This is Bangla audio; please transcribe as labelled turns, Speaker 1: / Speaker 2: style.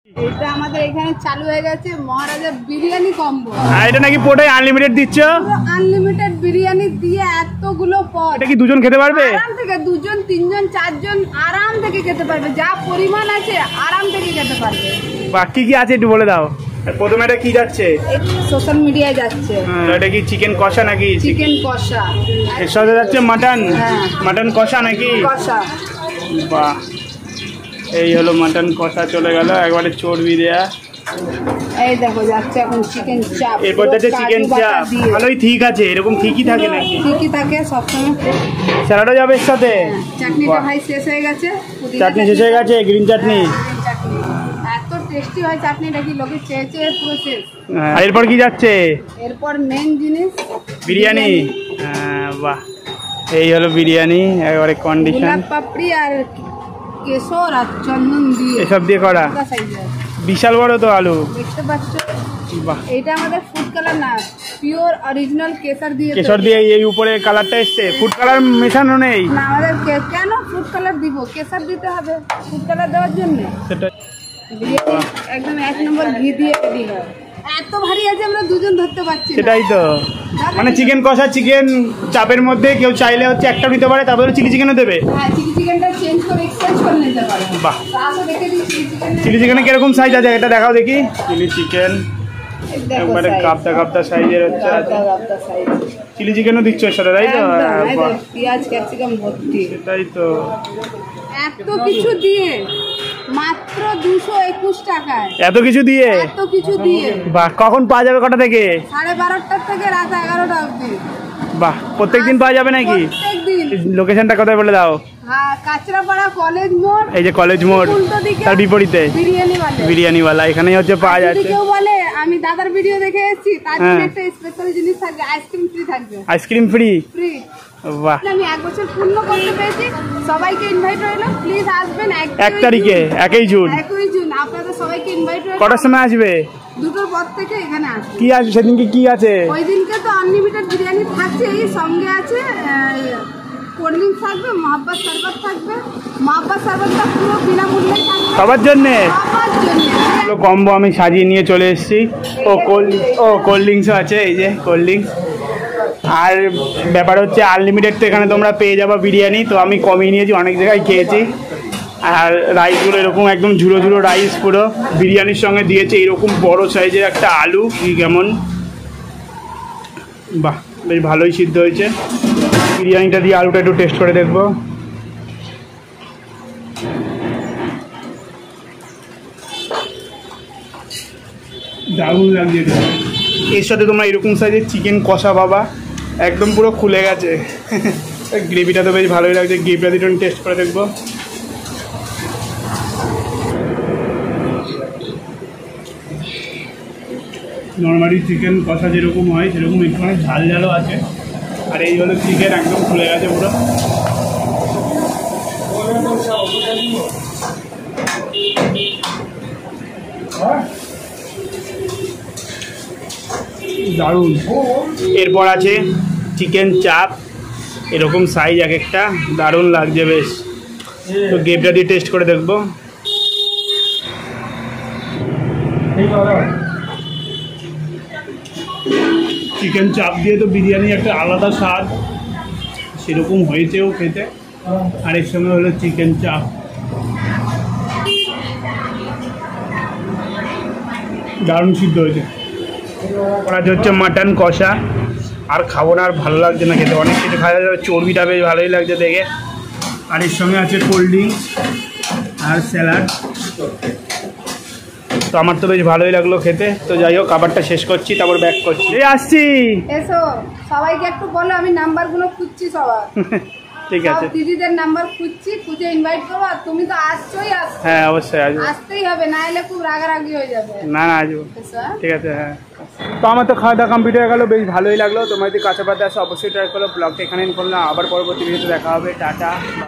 Speaker 1: এটা আমাদের এখানে চালু হয়ে গেছে মহারাজা বিরিয়ানি কম্বো।
Speaker 2: আর এটা নাকি পুরোটাই আনলিমিটেড দিচ্ছ?
Speaker 1: আনলিমিটেড বিরিয়ানি দিয়ে এতগুলো পদ।
Speaker 2: এটা কি দুজন খেতে পারবে?
Speaker 1: আরাম থেকে দুজন, তিনজন, চারজন আরাম থেকে খেতে পারবে। যা পরিমাণ আছে আরাম থেকে খেতে পারবে।
Speaker 2: বাকি কি আছে একটু বলে দাও। প্রথমে এটা কি যাচ্ছে?
Speaker 1: সোশ্যাল মিডিয়ায় যাচ্ছে।
Speaker 2: এটা কি চিকেন কষা নাকি?
Speaker 1: চিকেন কষা।
Speaker 2: এর সাথে যাচ্ছে মাটন। মাটন কষা নাকি?
Speaker 1: কষা।
Speaker 2: বাহ, এই হলো মাটন কষা চলে গেল, একবারে চর্বি দেয়া।
Speaker 1: এই দেখো যাচ্ছে এখন চিকেন চাপ।
Speaker 2: এরপর যাচ্ছে চিকেন চাপ। ভালোই ঠিক আছে, এরকম ঠিকই থাকে নাকি?
Speaker 1: ঠিকই থাকে সবসময়।
Speaker 2: স্যালাডও যাবে এর সাথে?
Speaker 1: চাটনিটা ভাই শেষ হয়ে গেছে।
Speaker 2: চাটনি শেষ হয়ে গেছে, গ্রিন চাটনি।
Speaker 1: এত টেস্টি হয় চাটনিটা কি লোকে চেয়ে চেয়ে পুরো শেষ।
Speaker 2: আর এরপর কি যাচ্ছে?
Speaker 1: এরপর মেন জিনিস
Speaker 2: বিরিয়ানি। বাহ, এই হলো বিরিয়ানি, একবারে কন্ডিশন।
Speaker 1: গোলাপ পাপড়ি আর কেশর আর চন্দন দিয়ে
Speaker 2: এসব দিয়ে করা। বিশাল বড় তো আলু
Speaker 1: দেখতে পাচ্ছ।
Speaker 2: বাহ,
Speaker 1: এটা আমাদের ফুড কালার না, পিওর অরিজিনাল কেশর দিয়ে।
Speaker 2: কেশর দিয়ে এই উপরে কালারটা এসছে, ফুড কালার মেশানো নেই
Speaker 1: না আমাদের। কেন ফুড কালার দিব? কেশর দিতে হবে ফুড কালার দেওয়ার জন্য।
Speaker 2: সেটা
Speaker 1: একদম 1 নম্বর ঘি দিয়ে রেডি হয়। এত ভারী আছে আমরা দুজন ধরতে পারছি না।
Speaker 2: সেটাই তো, মানে চিকেন কষা, চিকেন চাপের মধ্যে কেউ চাইলে হচ্ছে একটা নিতে পারে, তারপরে চিলি চিকেনও দেবে।
Speaker 1: হ্যাঁ, চিলি চিকেনটা চেঞ্জ করে এক্সচেঞ্জ করে নিতে পারে।
Speaker 2: বাহ,
Speaker 1: তাহলে দেখে দিই
Speaker 2: চিলি চিকেনে কিরকম সাইজ আছে এটা দেখাও দেখি। চিলি চিকেন একবারে কাপ্তা কাপ্তা সাইজের হচ্ছে। চিলি চিকেনও দিচ্ছ এর সাথে, তাই তো?
Speaker 1: পেঁয়াজ ক্যাপসিকাম ভর্তি।
Speaker 2: সেটাই তো,
Speaker 1: এত কিছু দিয়ে মাত্র 221 টাকায়।
Speaker 2: এত কিছু দিয়ে?
Speaker 1: এত কিছু দিয়ে।
Speaker 2: বাহ, কখন পাওয়া যাবে? কটা থেকে?
Speaker 1: 12:30 থেকে রাত 11টা অবধি।
Speaker 2: বাহ, প্রত্যেকদিন পাওয়া যাবে নাকি?
Speaker 1: প্রত্যেকদিন।
Speaker 2: লোকেশনটা কোথায় বলে দাও।
Speaker 1: হ্যাঁ, কাঁচরাপাড়া কলেজ মোড়।
Speaker 2: এই যে কলেজ মোড়, তার বিপরীতে বিরিয়ানিওয়ালা, এখানেই হচ্ছে পাওয়া যাচ্ছে।
Speaker 1: কেউ বলে আমি দাদার ভিডিও দেখে এসেছি, তার জন্য একটা স্পেশাল জিনিস থাকবে, আইসক্রিম ফ্রি থাকবে।
Speaker 2: Ice cream free?
Speaker 1: ফ্রি।
Speaker 2: বাহ,
Speaker 1: আমি 1 বছর পূর্ণ করতে পেরেছি। সবাইকে ইনভাইট রইল, প্লিজ আসবেন
Speaker 2: 1 তারিখে, 1 জুন।
Speaker 1: 1 জুন আপনাদের সবাইকে ইনভাইট রইল।
Speaker 2: কটার সময় আসবে?
Speaker 1: 2টোর পর থেকে এখানে আসবে।
Speaker 2: কি আছে সেদিনকে? কি আছে
Speaker 1: ওই দিনকে তো আনলিমিটেড বিরিয়ানি থাকছে, এই সঙ্গে আছে কোল্ড ড্রিঙ্কস থাকবে, মহাব্বাত শরবত থাকবে। মহাব্বাত শরবতটা পুরো বিনামূল্যেই থাকবে
Speaker 2: সবার জন্যে।
Speaker 1: সবার জন্য।
Speaker 2: কম্বো আমি সাজিয়ে নিয়ে চলে এসেছি। কোল্ড ড্রিঙ্কসও আছে, এই যে কোল্ড ড্রিঙ্কস। আর ব্যাপার হচ্ছে আনলিমিটেড তো এখানে তোমরা পেয়ে যাবো বিরিয়ানি, তো আমি কমিয়ে নিয়েছি, অনেক জায়গায় খেয়েছি। আর রাইসগুলো এরকম একদম ঝুড়ো ঝুড়ো রাইস, পুরো বিরিয়ানির সঙ্গে দিয়েছে এরকম বড় সাইজের একটা আলু। কি কেমন, বাহ, বেশ ভালোই সিদ্ধ হয়েছে। বিরিয়ানিটা দিয়ে আলুটা একটু টেস্ট করে দেখবো। দারুণ লাগছে। এর সাথে তোমরা এরকম সাইজের চিকেন কষা পাবা, একদম পুরো খুলে গেছে। গ্রেভিটা তো বেশ ভালোই লাগছে, গ্রেভিটা দিয়ে একটু টেস্ট করে দেখবো। নর্মালি চিকেন কষা যেরকম হয় সেরকম একটু ঝাল ঝালও আছে। আর এই হলো চিকেন, একদম খুলে গেছে পুরো। দারুণ। এরপর আছে চিকেন চাপ, এরকম সাইজ এক একটা, দারুণ লাগছে বেশ। তো গ্রেভিটা দিয়ে টেস্ট করে দেখবো। চিকেন চাপ দিয়ে তো বিরিয়ানি একটা আলাদা স্বাদ, সেরকম হয়েছেও খেতে। আর এর সঙ্গে হলো চিকেন চাপ, দারুণ সিদ্ধ হয়েছে। ওরা হচ্ছে মাটন কষা। আর খাবো না, আর ভালো লাগছে না খেতে, অনেক কিছু খাওয়া যাবে। চর্বিটা বেশ ভালোই লাগছে দেখে। আর এর সঙ্গে আছে কোল্ড ড্রিঙ্কস আর স্যালাড। তো আমার তো বেশ ভালোই লাগলো খেতে। তো যাই হোক, খাবারটা শেষ করছি, তারপর ব্যাক করছি। এই আসছি।
Speaker 1: এসো, সবাইকে একটু বলো আমি নাম্বারগুলো খুঁজছি সবার।
Speaker 2: ঠিক আছে,
Speaker 1: দিদিদের নাম্বার খুঁজছি, খুঁজে ইনভাইট করো। আর তুমি তো আসছোই, আসছো।
Speaker 2: হ্যাঁ অবশ্যই আসবো,
Speaker 1: আসতেই হবে, না এলে খুব রাগারাগি হয়ে যাবে।
Speaker 2: না না আসবো, ঠিক আছে। হ্যাঁ, তো আমার তো খাওয়া দাওয়া কমপ্লিট হয়ে গেলো, বেশ ভালোই লাগলো। তোমার যদি কাছে পাতে আসো অবশ্যই ট্রাই করো। ব্লগটা এখানে করলাম, আবার পরবর্তী ভিডিওতে দেখা হবে। টাটা।